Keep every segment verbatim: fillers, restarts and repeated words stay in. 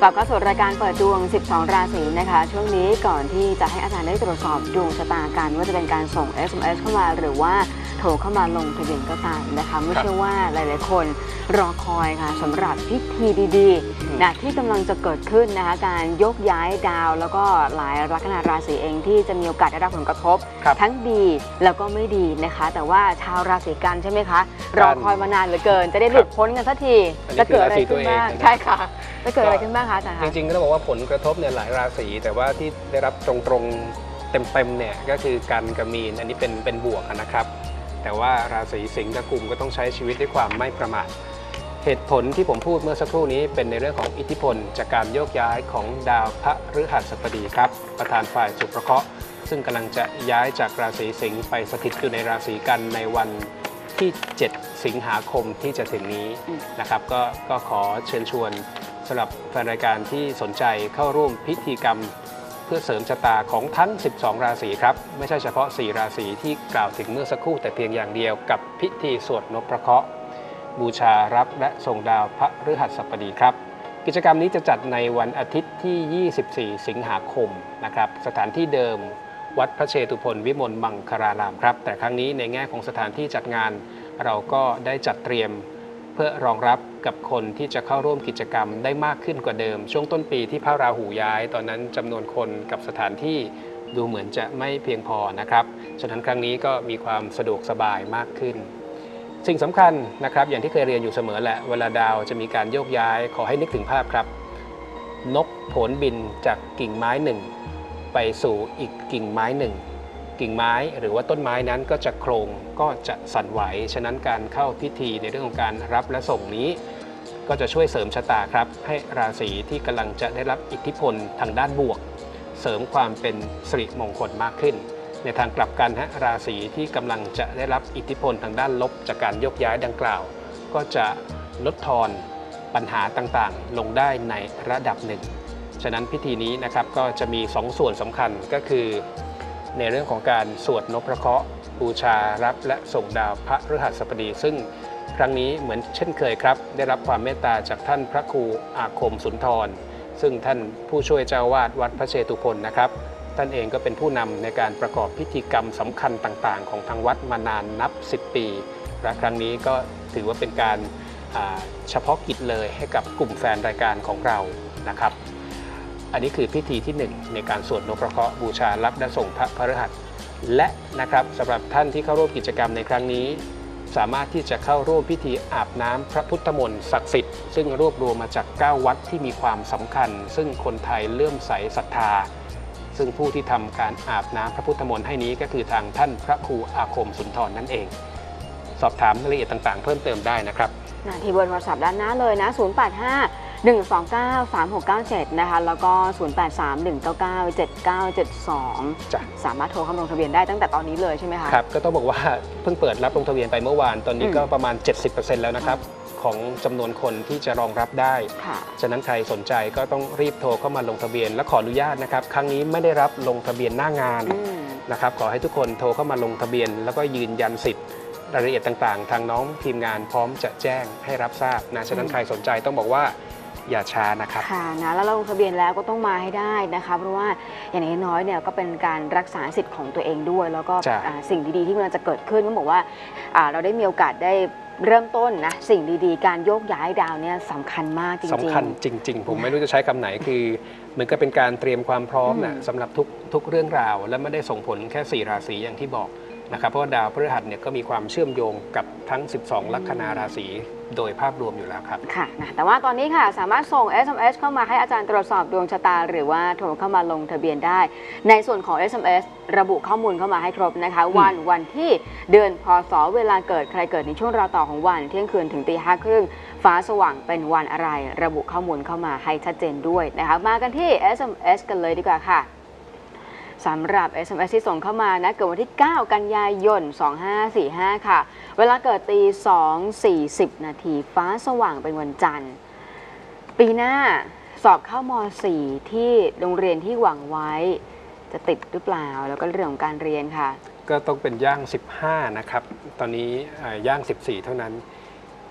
ลับเข้าสู่รายการเปิดดวงสิบสองราศีนะคะช่วงนี้ก่อนที่จะให้อาจารย์ได้ตรวจสอบดวงชะตากันว่าจะเป็นการส่ง เอส เอ็ม เอส เข้ามาหรือว่าโทรเข้ามาลงทะเบียนก็ตามนะคะไม่เชื่อว่าหลายๆคนรอคอยค่ะสำหรับพิธีดีๆนะที่กำลังจะเกิดขึ้นนะคะการยกย้ายดาวแล้วก็หลายลัคนาราศีเองที่จะมีโอกาสได้รับผลกระทบทั้งดีแล้วก็ไม่ดีนะคะแต่ว่าชาวราศีกันใช่ไหมคะรอคอยมานานเหลือเกินจะได้หลุดพ้นกันสักทีจะเกิดอะไรขึ้นบ้างใช่ค่ะจะเกิดอะไรขึ้นบ้างคะอาจารย์คะจริงๆก็ต้องบอกว่าผลกระทบเนี่ยหลายราศีแต่ว่าที่ได้รับตรงๆเต็มๆเนี่ยก็คือกันกับมีนอันนี้เป็นเป็นบวกนะครับแต่ว่าราศีสิงห์กับกุมก็ต้องใช้ชีวิตด้วยความไม่ประมาทเหตุผลที่ผมพูดเมื่อสักครู่นี้เป็นในเรื่องของอิทธิพลจากการโยกย้ายของดาวพฤหัสบดีครับประธานฝ่ายสุภเคราะห์ซึ่งกำลังจะย้ายจากราศีสิงห์ไปสถิตอยู่ในราศีกันในวันที่เจ็ดสิงหาคมที่จะถึงนี้นะครับก็ก็ขอเชิญชวนสำหรับแฟนรายการที่สนใจเข้าร่วมพิธีกรรมเพื่อเสริมชะตาของทั้งสิบสองราศีครับไม่ใช่เฉพาะสี่ราศีที่กล่าวถึงเมื่อสักครู่แต่เพียงอย่างเดียวกับพิธีสวดนพเคราะห์บูชารับและส่งดาวพฤหัสบดีครับกิจกรรมนี้จะจัดในวันอาทิตย์ที่ยี่สิบสี่สิงหาคมนะครับสถานที่เดิมวัดพระเชตุพนวิมลมังคลารามครับแต่ครั้งนี้ในแง่ของสถานที่จัดงานเราก็ได้จัดเตรียมเพื่อรองรับกับคนที่จะเข้าร่วมกิจกรรมได้มากขึ้นกว่าเดิมช่วงต้นปีที่พระราหูย้ายตอนนั้นจำนวนคนกับสถานที่ดูเหมือนจะไม่เพียงพอนะครับฉะนั้นครั้งนี้ก็มีความสะดวกสบายมากขึ้นสิ่งสำคัญนะครับอย่างที่เคยเรียนอยู่เสมอแหละเวลาดาวจะมีการโยกย้ายขอให้นึกถึงภาพครับนกโผนบินจากกิ่งไม้หนึ่งไปสู่อีกกิ่งไม้หนึ่งกิ่งไม้หรือว่าต้นไม้นั้นก็จะโครงก็จะสั่นไหวฉะนั้นการเข้าพิธีในเรื่องของการรับและส่งนี้ก็จะช่วยเสริมชะตาครับให้ราศีที่กำลังจะได้รับอิทธิพลทางด้านบวกเสริมความเป็นสิริมงคลมากขึ้นในทางกลับกันฮะราศีที่กำลังจะได้รับอิทธิพลทางด้านลบจากการยกย้ายดังกล่าวก็จะลดทอนปัญหาต่างๆลงได้ในระดับหนึ่งฉะนั้นพิธีนี้นะครับก็จะมีสองส่วนสำคัญก็คือในเรื่องของการสวดนพเคราะห์บูชารับและส่งดาวพฤหัสบดีซึ่งครั้งนี้เหมือนเช่นเคยครับได้รับความเมตตาจากท่านพระครูอาคมสุนทรซึ่งท่านผู้ช่วยเจ้าวาดวัดพระเชตุพนนะครับท่านเองก็เป็นผู้นำในการประกอบพิธีกรรมสำคัญต่างๆของทางวัดมานานนับสิบปีและครั้งนี้ก็ถือว่าเป็นการเฉพาะกิจเลยให้กับกลุ่มแฟนรายการของเรานะครับอันนี้คือพิธีที่หนึ่งในการสวดนพเคราะห์บูชารับและส่งพระพฤหัสและนะครับสำหรับท่านที่เข้าร่วมกิจกรรมในครั้งนี้สามารถที่จะเข้าร่วมพิธีอาบน้ำพระพุทธมนต์ศักดิ์สิทธิ์ซึ่งรวบรวมมาจากเก้าวัดที่มีความสำคัญซึ่งคนไทยเลื่อมใสศรัทธาซึ่งผู้ที่ทำการอาบน้ำพระพุทธมนต์ให้นี้ก็คือทางท่านพระครูอาคมสุนทรนั่นเองสอบถามรายละเอียดต่างๆเพิ่มเติมได้นะครับที่เบอร์โทรศัพท์ด้านหน้าเลยนะศูนย์ แปด ห้า หนึ่ง สอง เก้า สาม หก เก้า เจ็ดนะคะแล้วก็ศูนย์ แปด สาม หนึ่ง เก้า เก้า เจ็ด เก้า เจ็ด สองสามารถโทรเข้าลงทะเบียนได้ตั้งแต่ตอนนี้เลยใช่ไหมคะครับก็ต้องบอกว่าเพิ่งเปิดรับลงทะเบียนไปเมื่อวานตอนนี้ก็ประมาณ เจ็ดสิบเปอร์เซ็นต์ แล้วนะครับของจำนวนคนที่จะรองรับได้ฉะนั้นใครสนใจก็ต้องรีบโทรเข้ามาลงทะเบียนและขออนุญาตนะครับครั้งนี้ไม่ได้รับลงทะเบียนหน้างานนะครับขอให้ทุกคนโทรเข้ามาลงทะเบียนแล้วก็ยืนยันสิทธิ์รายละเอียดต่างๆทางน้องทีมงานพร้อมจะแจ้งให้รับทราบนะฉะนั้นใครสนใจต้องบอกว่าอย่าช้านะครับค่ะนะแล้วลงทะเบียนแล้วก็ต้องมาให้ได้นะคะเพราะว่าอย่างน้อยเนี่ยก็เป็นการรักษาสิทธิ์ของตัวเองด้วยแล้วก็สิ่งดีๆที่มันจะเกิดขึ้นก็บอกว่าเราได้มีโอกาสได้เริ่มต้นนะสิ่งดีๆการโยกย้ายดาวเนี่ยสำคัญมากจริงๆสำคัญจริงๆผมไม่รู้จะใช้คำไหนคือเหมือนกับเป็นการเตรียมความพร้อมนะสำหรับทุกทุกเรื่องราวและไม่ได้ส่งผลแค่สี่ราศีอย่างที่บอกนะครับเพราะว่าดาวพฤหัสเนี่ยก็มีความเชื่อมโยงกับทั้งสิบสองลัคนาราศีโดยภาพรวมอยู่แล้วครับค่ะนะแต่ว่าตอนนี้ค่ะสามารถส่ง เอส เอ็ม เอส เข้ามาให้อาจารย์ตรวจสอบดวงชะตาหรือว่าโทรเข้ามาลงทะเบียนได้ในส่วนของ เอส เอ็ม เอส ระบุข้อมูลเข้ามาให้ครบนะคะวันวันที่เดือนพศเวลาเกิดใครเกิดในช่วงราวต่อของวันเที่ยงคืนถึงตีห้าครึ่งฟ้าสว่างเป็นวันอะไรระบุข้อมูลเข้ามาให้ชัดเจนด้วยนะคะมากันที่ เอส เอ็ม เอส กันเลยดีกว่าค่ะสำหรับ เอส เอ็ม เอส ที่ส่งเข้ามานะเกิดวันที่เก้ากันยายนสองห้าสี่ห้าค่ะเวลาเกิดตีสองสี่สิบนาทีฟ้าสว่างเป็นวันจันทร์ปีหน้าสอบเข้ามอสี่ที่โรงเรียนที่หวังไว้จะติดหรือเปล่าแล้วก็เรื่องของการเรียนค่ะก็ต้องเป็นย่างสิบห้านะครับตอนนี้ย่างสิบสี่เท่านั้นเ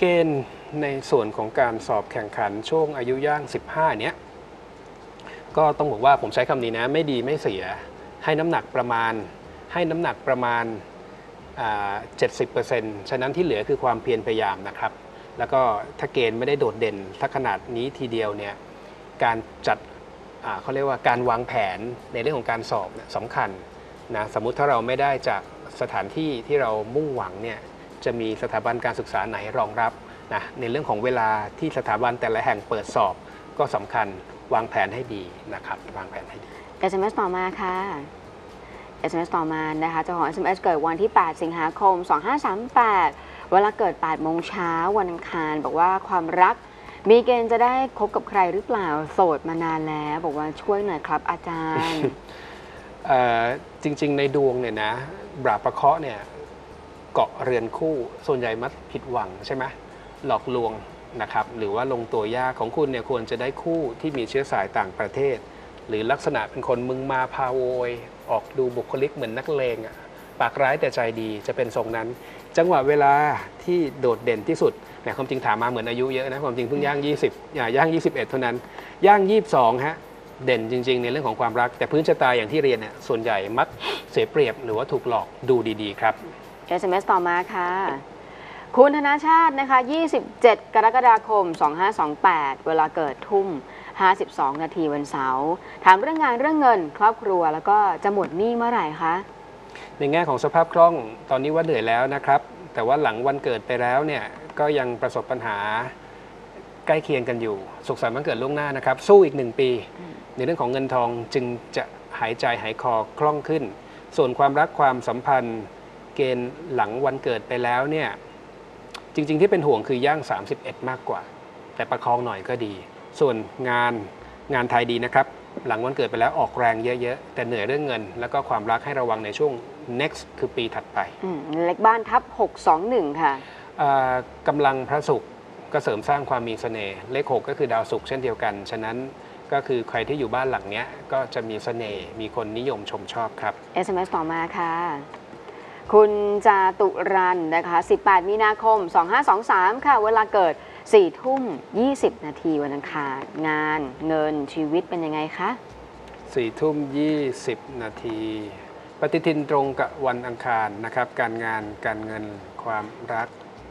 เกณฑ์ในส่วนของการสอบแข่งขันช่วงอายุย่าง สิบห้า เนี้ยก็ต้องบอกว่าผมใช้คำนี้นะไม่ดีไม่เสียให้น้ำหนักประมาณให้น้ำหนักประมาณเจ็ดสิบเปอร์เซ็นต์ ฉะนั้นที่เหลือคือความเพียรพยายามนะครับแล้วก็ถ้าเกณฑ์ไม่ได้โดดเด่นถ้าขนาดนี้ทีเดียวเนี่ยการจัดเขาเรียกว่าการวางแผนในเรื่องของการสอบสำคัญนะสมมุติถ้าเราไม่ได้จากสถานที่ที่เรามุ่งหวังเนี่ยจะมีสถาบันการศึกษาไหนรองรับนะในเรื่องของเวลาที่สถาบันแต่ละแห่งเปิดสอบก็สำคัญวางแผนให้ดีนะครับวางแผนให้ดีเอส เอ็ม เอส ต่อมาค่ะ เอส เอ็ม เอส ต่อมานะคะเจ้าของ เอส เอ็ม เอส เกิดวันที่ แปด สิงหาคม สองห้าสามแปด เวลาเกิด แปด โมงเช้าวันอังคารบอกว่าความรักมีเกณฑ์จะได้คบกับใครหรือเปล่าโสดมานานแล้วบอกว่าช่วยหน่อยครับอาจารย์จริงๆในดวงเนี่ยนะบาปประเคราะห์เนี่ยเกาะเรือนคู่ส่วนใหญ่มักผิดหวังใช่ไหมหลอกลวงนะครับหรือว่าลงตัวยากของคุณเนี่ยควรจะได้คู่ที่มีเชื้อสายต่างประเทศหรือลักษณะเป็นคนมึงมาพาโวยออกดูบุคลิกเหมือนนักเลงอ่ะปากร้ายแต่ใจดีจะเป็นทรงนั้นจังหวะเวลาที่โดดเด่นที่สุดเนี่ยความจริงถามมาเหมือนอายุเยอะนะความจริงเพิ่งย่างยี่สิบอย่าย่างยี่สิบเอ็ดเท่านั้นย่างยี่สิบสองฮะเด่นจริงๆในเรื่องของความรักแต่พื้นชะตาอย่างที่เรียนเนี่ยส่วนใหญ่มักเสียเปรียบหรือว่าถูกหลอกดูดีๆครับเอส เอ็ม เอส ต่อมาค่ะคุณธนาชาตินะคะยี่สิบเจ็ดกรกฎาคมสองห้าสองแปดเวลาเกิดทุ่มห้าสิบสองนาทีวันเสาร์ถามเรื่องงานเรื่องเงินครอบครัวแล้วก็จะหมดหนี้เมื่อไหร่คะในแง่ของสภาพคล่องตอนนี้ว่าเหนื่อยแล้วนะครับแต่ว่าหลังวันเกิดไปแล้วเนี่ยก็ยังประสบปัญหาใกล้เคียงกันอยู่สุขสันต์วันเกิดล่วงหน้านะครับสู้อีกหนึ่งปีในเรื่องของเงินทองจึงจะหายใจหายคอคล่องขึ้นส่วนความรักความสัมพันธ์เกณฑ์หลังวันเกิดไปแล้วเนี่ยจริงๆที่เป็นห่วงคือย่างสามสิบเอ็ดมากกว่าแต่ประคองหน่อยก็ดีส่วนงานงานไทยดีนะครับหลังวันเกิดไปแล้วออกแรงเยอะๆแต่เหนื่อยเรื่องเงินแล้วก็ความรักให้ระวังในช่วง next คือปีถัดไปเลขบ้านทับหกสองหนึ่งค่ะกำลังพระศุกร์ก็เสริมสร้างความมีเสน่ห์เลขหกก็คือดาวศุกร์เช่นเดียวกันฉะนั้นก็คือใครที่อยู่บ้านหลังนี้ก็จะมีเสน่ห์มีคนนิยมชมชอบครับเอส เอ็ม เอส ต่อมาค่ะคุณจาตุรันนะคะสิบแปดมีนาคมสองห้าสองสามค่ะเวลาเกิดสี่ทุ่มยี่สิบนาทีวันอังคารงานเงินชีวิตเป็นยังไงคะสี่ทุ่มยี่สิบนาทีปฏิทินตรงกับวันอังคารนะครับการงานการเงินความรัก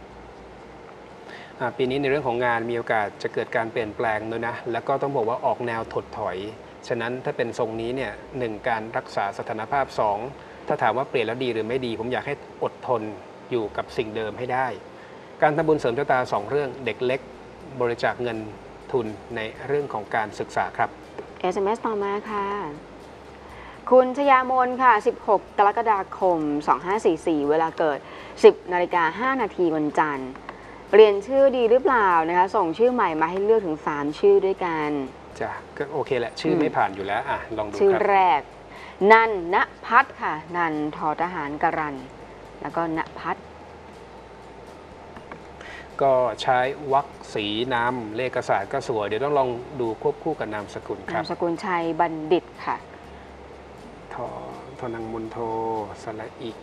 ปีนี้ในเรื่องของงานมีโอกาสจะเกิดการเปลี่ยนแปลงด้วยนะแล้วก็ต้องบอกว่าออกแนวถดถอยฉะนั้นถ้าเป็นทรงนี้เนี่ยหนึ่งการรักษาสถานภาพสองถ้าถามว่าเปลี่ยนแล้วดีหรือไม่ดีผมอยากให้อดทนอยู่กับสิ่งเดิมให้ได้การทำบุญเสริมชะตาสองเรื่องเด็กเล็กบริจาคเงินทุนในเรื่องของการศึกษาครับเอส เอ็ม เอส ต่อมาค่ะคุณชยามนค่ะสิบหกกรกฎาคมสองห้าสี่สี่เวลาเกิดสิบนาฬิกาห้านาทีวันจันทร์เปลี่ยนชื่อดีหรือเปล่านะคะส่งชื่อใหม่มาให้เลือกถึงสามชื่อด้วยกันจ้ะก็โอเคแหละชื่อไม่ผ่านอยู่แล้วอ่ะลองดูครับชื่อแรกนันณพัฒน์ค่ะนันทอทหารกรันแล้วก็ณพัฒน์ก็ใช้วรรคสีนามเลขศาสตร์ก็สวยเดี๋ยวต้องลองดูควบคู่กับนามสกุลครับนามสกุลชัยบัณฑิตค่ะทอทอนังมุนโทสระอิก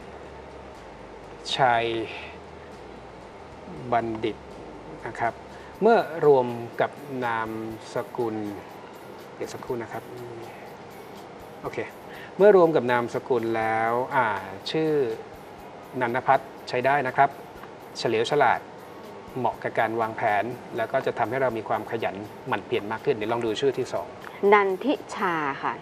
ชัยบัณฑิตนะครับเมื่อรวมกับนามสกุลเดี๋ยวสักครู่นะครับโอเคเมื่อรวมกับนามสกุลแล้วอ่าชื่อนันทพัฒน์ใช้ได้นะครับเฉลียวฉลาดเหมาะกับการวางแผนแล้วก็จะทำให้เรามีความขยันหมั่นเปลี่ยนมากขึ้นเดี๋ยวลองดูชื่อที่สองนันทิชาค่ะ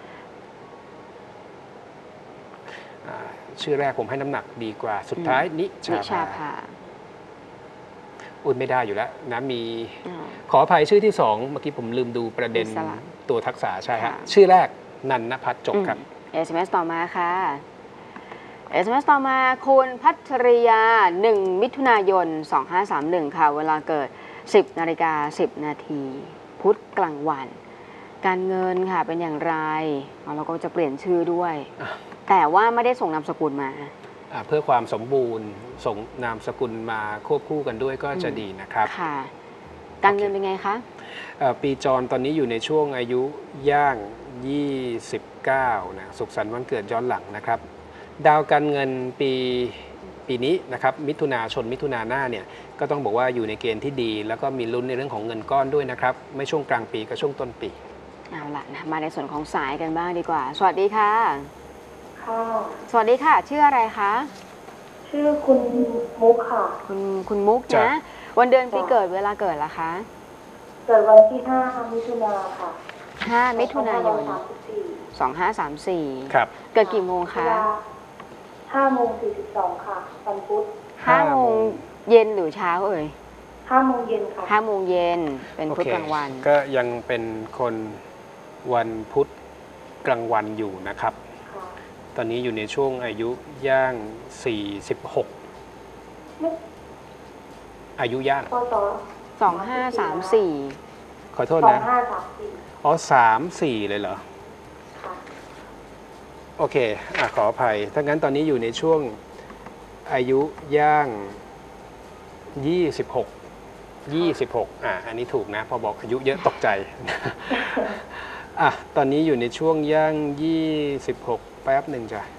ชื่อแรกผมให้น้ำหนักดีกว่าสุดท้ายนิชาภาอุ่นไม่ได้อยู่แล้วนะมีขออภัยชื่อที่สองเมื่อกี้ผมลืมดูประเด็นตัวทักษะใช่ฮะชื่อแรกนันณพัฒน์จบครับเอส เอ็ม เอส ต่อมาค่ะ เอส เอ็ม เอส ต่อมาคุณพัชริยาหนึ่งมิถุนายนสองห้าสามหนึ่งค่ะเวลาเกิดสิบนาฬิกาสิบนาทีพุธกลางวันการเงินค่ะเป็นอย่างไรเราก็จะเปลี่ยนชื่อด้วยแต่ว่าไม่ได้ส่งนามสกุลมาเพื่อความสมบูรณ์ส่งนามสกุลมาควบคู่กันด้วยก็จะดีนะครับค่ะการเงินเป็นไงคะปีจรตอนนี้อยู่ในช่วงอายุย่างยี่สิบเก้านะสุขสันต์วันเกิดย้อนหลังนะครับดาวการเงินปีปีนี้นะครับมิถุนาชนมิถุนาหน้าเนี่ยก็ต้องบอกว่าอยู่ในเกณฑ์ที่ดี แล้วก็มีลุ้นในเรื่องของเงินก้อนด้วยนะครับไม่ช่วงกลางปีก็ช่วงต้นปีเอาล่ะนะมาในส่วนของสายกันบ้างดีกว่าสวัสดีค่ะค่ะสวัสดีค่ะชื่ออะไรคะชื่อคุณมุกค่ะคุณคุณมุกนะวันเดือนปีเกิดเวลาเกิดล่ะคะเกิดวันที่ห้ามิถุนาค่ะห้ามิถุนายนสองห้าสามสี่ครับเกิดกี่โมงคะห้าโมงสี่สิบสองค่ะวันพุธห้าโมงเย็นหรือเช้าเอ่ยห้าโมงเย็นค่ะห้าโมงเย็นเป็นพุธกลางวันก็ยังเป็นคนวันพุธกลางวันอยู่นะครับตอนนี้อยู่ในช่วงอายุย่างสี่สิบหกอายุย่างสองห้าสามสี่ขอโทษนะอ๋อสามสี่เลยเหรอโอเคอ่ะขออภัยถ้างั้นตอนนี้อยู่ในช่วงอายุย่างยี่สิบหกยี่สิบหกอ่ะอันนี้ถูกนะพอบอกอายุเยอะตกใจอ่ะตอนนี้อยู่ในช่วงย่างยี่สิบหกแป๊บหนึ่งจ้ะ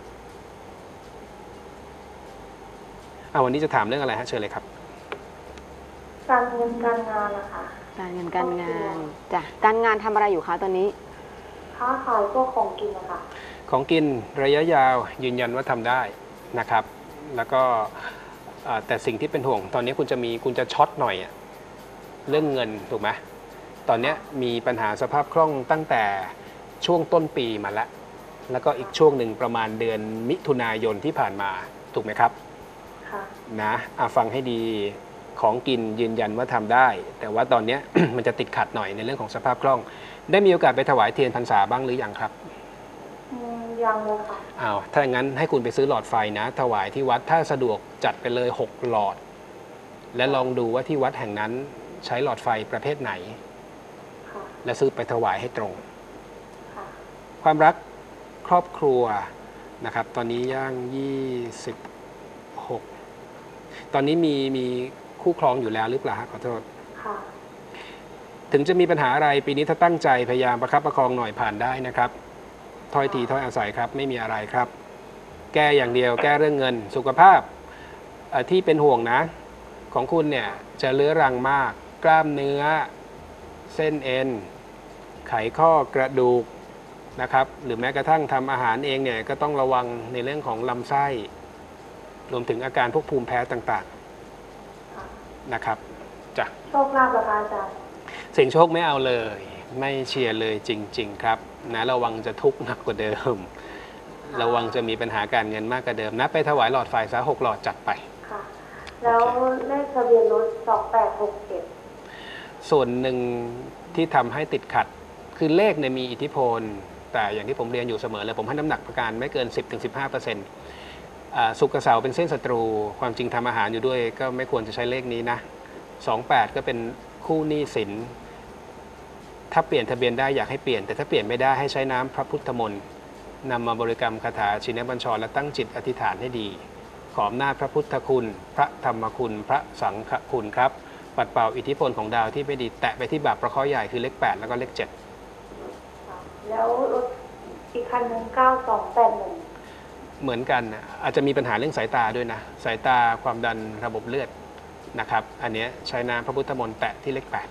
อ่ะวันนี้จะถามเรื่องอะไรฮะเชิญเลยครับการเงินการงานนะคะการเงินการงานจ้ะการงานทำอะไรอยู่คะตอนนี้ค้าขายพวกของกินนะคะของกินระยะยาวยืนยันว่าทำได้นะครับแล้วก็แต่สิ่งที่เป็นห่วงตอนนี้คุณจะมีคุณจะช็อตหน่อยเรื่องเงินถูกไหมตอนนี้มีปัญหาสภาพคล่องตั้งแต่ช่วงต้นปีมาแล้วแล้วก็อีกช่วงหนึ่งประมาณเดือนมิถุนายนที่ผ่านมาถูกไหมครับค่ะนะฟังให้ดีของกินยืนยันว่าทำได้แต่ว่าตอนนี้ มันจะติดขัดหน่อยในเรื่องของสภาพคล่องได้มีโอกาสไปถวายเทียนพรรษาบ้างหรือยังครับยังเลยค่ะอ้าวถ้าอย่างนั้นให้คุณไปซื้อหลอดไฟนะถวายที่วัดถ้าสะดวกจัดไปเลยหกหลอดและลองดูว่าที่วัดแห่งนั้นใช้หลอดไฟประเภทไหนและซื้อไปถวายให้ตรงความรักครอบครัวนะครับตอนนี้ย่างยี่สิบหกตอนนี้มีมีคู่ครองอยู่แล้วหรือเปล่าขอโทษถึงจะมีปัญหาอะไรปีนี้ถ้าตั้งใจพยายามประคับประคองหน่อยผ่านได้นะครับถ้อยทีถ้อยอาศัยครับไม่มีอะไรครับแก้อย่างเดียวแก้เรื่องเงินสุขภาพที่เป็นห่วงนะของคุณเนี่ยจะเลื้อรังมากกล้ามเนื้อเส้นเอ็นไขข้อกระดูกนะครับหรือแม้กระทั่งทำอาหารเองเนี่ยก็ต้องระวังในเรื่องของลำไส้รวมถึงอาการพวกภูมิแพ้ต่างๆนะครับจ้ะโชคลาภราคาจ้ะเสี่ยงโชคไม่เอาเลยไม่เชียร์เลยจริงๆครับนะระวังจะทุกข์หนักกว่าเดิมระวังจะมีปัญหาการเงินมากกว่าเดิมนะไปถวายหลอดไฟซะหกหลอดจัดไปค่ะแล้วเลขทะเบียนรถสองแปดหกเจ็ดส่วนหนึ่งที่ทำให้ติดขัดคือเลขเนี่ยมีอิทธิพลแต่อย่างที่ผมเรียนอยู่เสมอเลยผมให้น้ำหนักประกันไม่เกิน สิบถึงสิบห้าเปอร์เซ็นต์ ศุกร์กับเสาร์เป็นเส้นศัตรูความจริงทำอาหารอยู่ด้วยก็ไม่ควรจะใช้เลขนี้นะสองแปดก็เป็นคู่หนี้สินถ้าเปลี่ยนทะเบียนได้อยากให้เปลี่ยนแต่ถ้าเปลี่ยนไม่ได้ให้ใช้น้ำพระพุทธมนต์นำมาบริกรรมคาถาชินบัญชรและตั้งจิตอธิษฐานให้ดีขออำนาจพระพุทธคุณพระธรรมคุณพระสังฆคุณครับปัดเป่าอิทธิพลของดาวที่ไม่ดีแตะไปที่บาปประเคราะห์ใหญ่คือเลขแปดแล้วก็เลขเจ็ดแล้วรถอีกคันหนึ่งเก้าสองแปดหนึ่งเหมือนกันอาจจะมีปัญหาเรื่องสายตาด้วยนะสายตาความดันระบบเลือดนะครับอันนี้ใช้น้ำพระพุทธมนต์แตะที่เลขแปด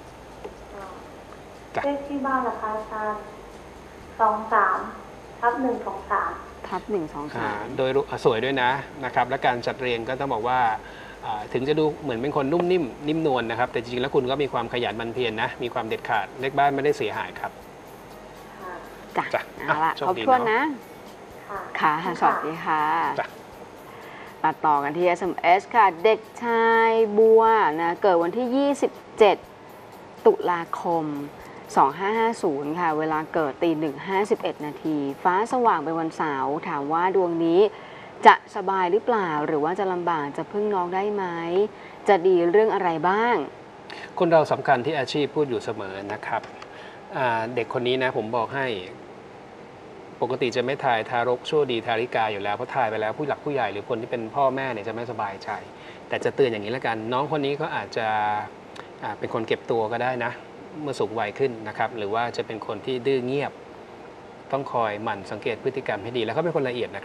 เลขที่บ้านราคาชาสองสามทับหนึ่งสองสามทับหนึ่งสองสามโดยสวยด้วยนะนะครับและการจัดเรียงก็ต้องบอกว่าถึงจะดูเหมือนเป็นคนนุ่มนิ่มนิ่มนวลนะครับแต่จริงๆแล้วคุณก็มีความขยันหมั่นเพียรนะมีความเด็ดขาดเลขบ้านไม่ได้เสียหายครับจ้ะเอาละครบถ้วนนะค่ะสวัสดีค่ะมาต่อกันที่ เอส เอ็ม เอส ค่ะเด็กชายบัวนะเกิดวันที่ยี่สิบเจ็ดตุลาคมสองห้าห้าศูนย์ค่ะเวลาเกิดตีหนึ่งห้าสิบเอ็ดนาทีฟ้าสว่างเป็นวันเสาร์ถามว่าดวงนี้จะสบายหรือเปล่าหรือว่าจะลำบากจะพึ่งน้องได้ไหมจะดีเรื่องอะไรบ้างคนเราสำคัญที่อาชีพพูดอยู่เสมอนะครับเด็กคนนี้นะผมบอกให้ปกติจะไม่ทายทารกชั่วดีทาริกาอยู่แล้วเพราะทายไปแล้วผู้หลักผู้ใหญ่หรือคนที่เป็นพ่อแม่เนี่ยจะไม่สบายใจแต่จะเตือนอย่างนี้แล้วกันน้องคนนี้ก็อาจจะเป็นคนเก็บตัวก็ได้นะเมื่อสูงวัยขึ้นนะครับหรือว่าจะเป็นคนที่ดื้อเงียบต้องคอยหมั่นสังเกตพฤติกรรมให้ดีแล้วเขาเป็นคนละเอียดนะครับ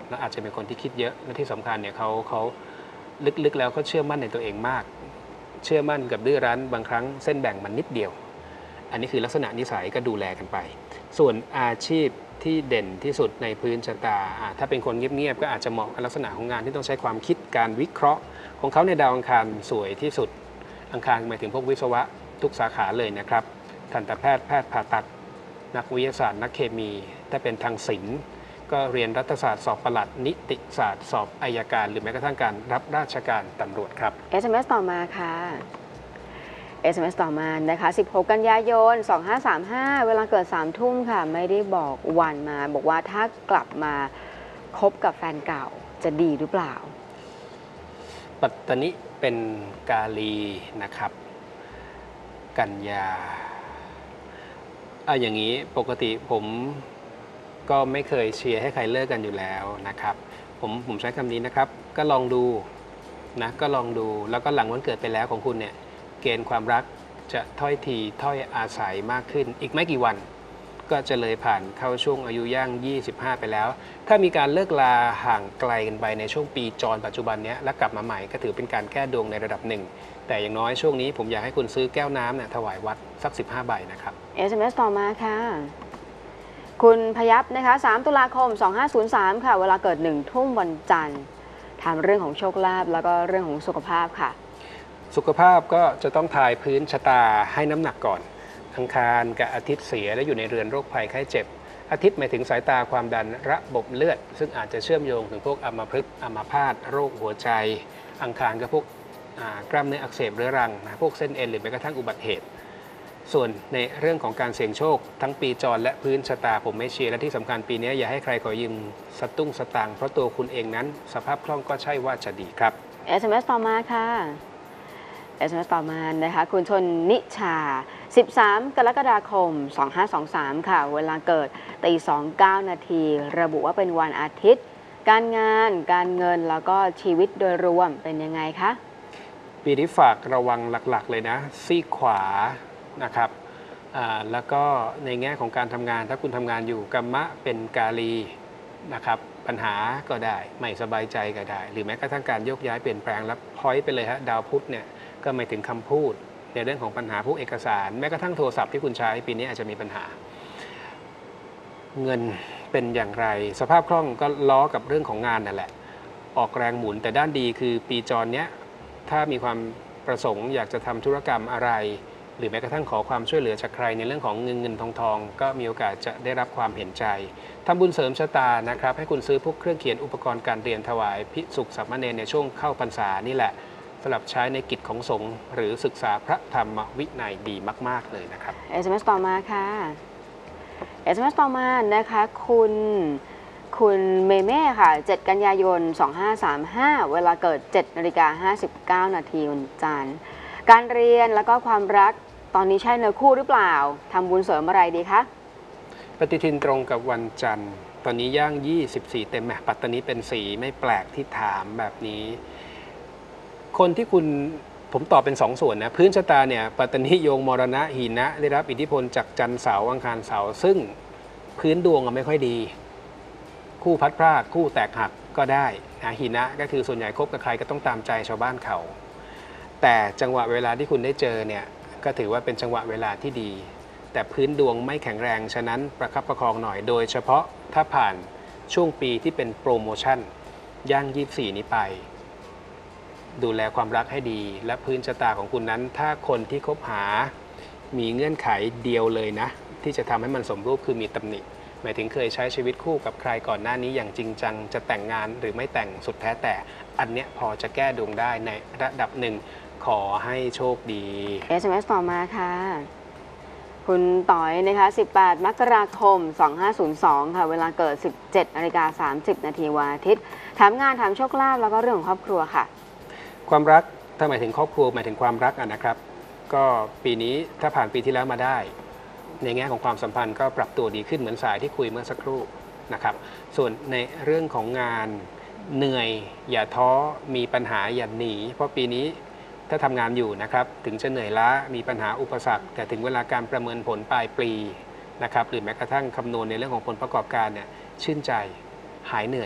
และอาจจะเป็นคนที่คิดเยอะและที่สำคัญเนี่ยเขาเขาลึกๆแล้วเขาเชื่อมั่นในตัวเองมาก เชื่อมั่นกับดื้อรั้นบางครั้งเส้นแบ่งมันนิดเดียว อันนี้คือลักษณะนิสัยก็ดูแลกันไป ส่วนอาชีพที่เด่นที่สุดในพื้นชะตาถ้าเป็นคนเงียบๆก็อาจจะเหมาะกับลักษณะของงานที่ต้องใช้ความคิดการวิเคราะห์ของเขาในดาวอังคารสวยที่สุดอังคารหมายถึงพวกวิศวะทุกสาขาเลยนะครับทันตแพทย์แพทย์ผ่าตัดนักวิทยาศาสตร์นักเคมีถ้าเป็นทางศิลป์ก็เรียนรัฐศาสตร์สอบปลัดนิติศาสตร์สอบอัยการหรือแม้กระทั่งการรับราชการตำรวจครับเอส เอ็ม เอส ต่อมาค่ะ เอส เอ็ม เอส ต่อมานะคะสิบหกกันยายนสองห้าสามห้าเวลาเกิดสามทุ่มค่ะไม่ได้บอกวันมาบอกว่าถ้ากลับมาคบกับแฟนเก่าจะดีหรือเปล่าปัตตนิเป็นกาลีนะครับกันยาอ่ะอย่างนี้ปกติผมก็ไม่เคยเชียร์ให้ใครเลิกกันอยู่แล้วนะครับผมผมใช้คำนี้นะครับก็ลองดูนะก็ลองดูแล้วก็หลังวันเกิดไปแล้วของคุณเนี่ยเกณฑ์ความรักจะถ้อยทีถ้อยอาศัยมากขึ้นอีกไม่กี่วันก็จะเลยผ่านเข้าช่วงอายุย่างยี่สิบห้าไปแล้วถ้ามีการเลิกลาห่างไกลกันไปในช่วงปีจรปัจจุบันนี้แล้วกลับมาใหม่ก็ถือเป็นการแก้ดวงในระดับหนึ่งแต่อย่างน้อยช่วงนี้ผมอยากให้คุณซื้อแก้วน้ำเนี่ยถวายวัดสักสิบห้าใบนะครับเอส เอ็ม เอส ต่อมาค่ะคุณพยับนะคะสามตุลาคมสองห้าศูนย์สามค่ะเวลาเกิดหนึ่งทุ่มวันจันทร์ถามเรื่องของโชคลาภแล้วก็เรื่องของสุขภาพค่ะสุขภาพก็จะต้องทายพื้นชะตาให้น้ำหนักก่อนอังคารกับอาทิตย์เสียและอยู่ในเรือนโรคภัยไข้เจ็บอาทิตย์หมายถึงสายตาความดันระบบเลือดซึ่งอาจจะเชื่อมโยงถึงพวกอัมพฤกษ์อัมพาตโรคหัวใจอังคารก็พวกกล้ามเนื้ออักเสบเรื้อรังพวกเส้นเอ็นหรือแม้กระทั่งอุบัติเหตุส่วนในเรื่องของการเสี่ยงโชคทั้งปีจรและพื้นชะตาผมไม่เชียร์และที่สำคัญปีนี้อย่าให้ใครขอยืมสตุ้งสตางค์เพราะตัวคุณเองนั้นสภาพคล่องก็ใช่ว่าจะดีครับเอส เอ็ม เอส ต่อมาค่ะ เอส เอ็ม เอส ต่อมานะคะคุณชนนิชาสิบสามกรกฎาคมสองห้าสองสามค่ะเวลาเกิดตีสองเก้านาทีระบุว่าเป็นวันอาทิตย์การงานการเงินแล้วก็ชีวิตโดยรวมเป็นยังไงคะปีนี้ฝากระวังหลักๆเลยนะซีกขวานะครับแล้วก็ในแง่ของการทำงานถ้าคุณทำงานอยู่กัมมะเป็นกาลีนะครับปัญหาก็ได้ไม่สบายใจก็ได้หรือแม้กระทั่งการโยกย้ายเปลี่ยนแปลงแล้วพอยต์ไปเลยฮะดาวพุธเนี่ยก็หมายถึงคำพูดในเรื่องของปัญหาพวกเอกสารแม้กระทั่งโทรศัพท์ที่คุณใช้ปีนี้อาจจะมีปัญหาเงินเป็นอย่างไรสภาพคล่องก็ล้อกับเรื่องของงานนั่นแหละออกแรงหมุนแต่ด้านดีคือปีจรเนี้ยถ้ามีความประสงค์อยากจะทำธุรกรรมอะไรหรือแม้กระทั่งขอความช่วยเหลือจากใครในเรื่องของเงินเงินทองทองก็มีโอกาสจะได้รับความเห็นใจทำบุญเสริมชะตานะครับให้คุณซื้อพวกเครื่องเขียนอุปกรณ์การเรียนถวายภิกษุสามเณรในช่วงเข้าพรรษานี่แหละสำหรับใช้ในกิจของสงฆ์หรือศึกษาพระธรรมวินัยดีมากๆเลยนะครับเอส เอ็ม เอส ต่อมาค่ะ เอส เอ็ม เอส ต่อมานะคะคุณคุณเมเม่ค่ะเจ็ดกันยายนสองห้าสามห้าเวลาเกิดเจ็ดนาฬิกาห้าสิบเก้านาทีวันจันทร์การเรียนแล้วก็ความรักตอนนี้ใช่เนื้อคู่หรือเปล่าทำบุญเสริมอะไรดีคะปฏิทินตรงกับวันจันทร์ตอนนี้ย่างยี่สิบสี่เต็มแหมปัตตานีเป็นสีไม่แปลกที่ถามแบบนี้คนที่คุณผมตอบเป็นสองส่วนนะพื้นชะตาเนี่ยปัตตานีโยงมรณะหินะได้รับอิทธิพลจากจันทร์เสาร์อังคารเสาร์ซึ่งพื้นดวงไม่ค่อยดีคู่พัดพรากคู่แตกหักก็ได้นะหินะก็คือส่วนใหญ่คบกับใครก็ต้องตามใจชาวบ้านเขาแต่จังหวะเวลาที่คุณได้เจอเนี่ยก็ถือว่าเป็นจังหวะเวลาที่ดีแต่พื้นดวงไม่แข็งแรงฉะนั้นประคับประคองหน่อยโดยเฉพาะถ้าผ่านช่วงปีที่เป็นโปรโมชั่นย่างยี่สิบสี่นี้ไปดูแลความรักให้ดีและพื้นชะตาของคุณนั้นถ้าคนที่คบหามีเงื่อนไขเดียวเลยนะที่จะทำให้มันสมรูปคือมีตำหนิหมายถึงเคยใช้ชีวิตคู่กับใครก่อนหน้านี้อย่างจริงจังจะแต่งงานหรือไม่แต่งสุดแท้แต่อันเนี้ยพอจะแก้ดวงได้ในระดับหนึ่งขอให้โชคดีเอส เอ็ม เอส ต่อมาค่ะคุณต่อยนะคะสิบแปดมกราคมสองห้าศูนย์สองค่ะเวลาเกิดสิบเจ็ดนาฬิกาสามสิบนาทีวันอาทิตย์ถามงานถามโชคลาภแล้วก็เรื่องของครอบครัวค่ะความรักถ้าหมายถึงครอบครัวหมายถึงความรักนะครับก็ปีนี้ถ้าผ่านปีที่แล้วมาได้ในแง่ของความสัมพันธ์ก็ปรับตัวดีขึ้นเหมือนสายที่คุยเมื่อสักครู่นะครับส่วนในเรื่องของงานเหนื่อยอย่าท้อมีปัญหาอย่าหนีเพราะปีนี้ถ้าทำงานอยู่นะครับถึงจะเหนื่อยล้ามีปัญหาอุปสรรคแต่ถึงเวลาการประเมินผลปลายปีนะครับหรือแม้กระทั่งคำนวณในเรื่องของผลประกอบการเนี่ยชื่นใจหายเหนื่อย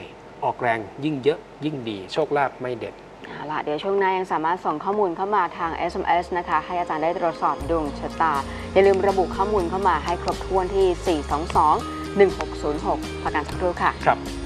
ออกแรงยิ่งเยอะยิ่งดีโชคลาภไม่เด็ดเอาล่ะเดี๋ยวช่วงหน้ายังสามารถส่งข้อมูลเข้ามาทาง เอส เอ็ม เอส นะคะให้อาจารย์ได้ตรวจสอบดวงชะตาอย่าลืมระบุข้อมูลเข้ามาให้ครบถ้วนที่ สี่ สอง สอง หนึ่ง หก ศูนย์ หก พักกันสักครู่ค่ะครับ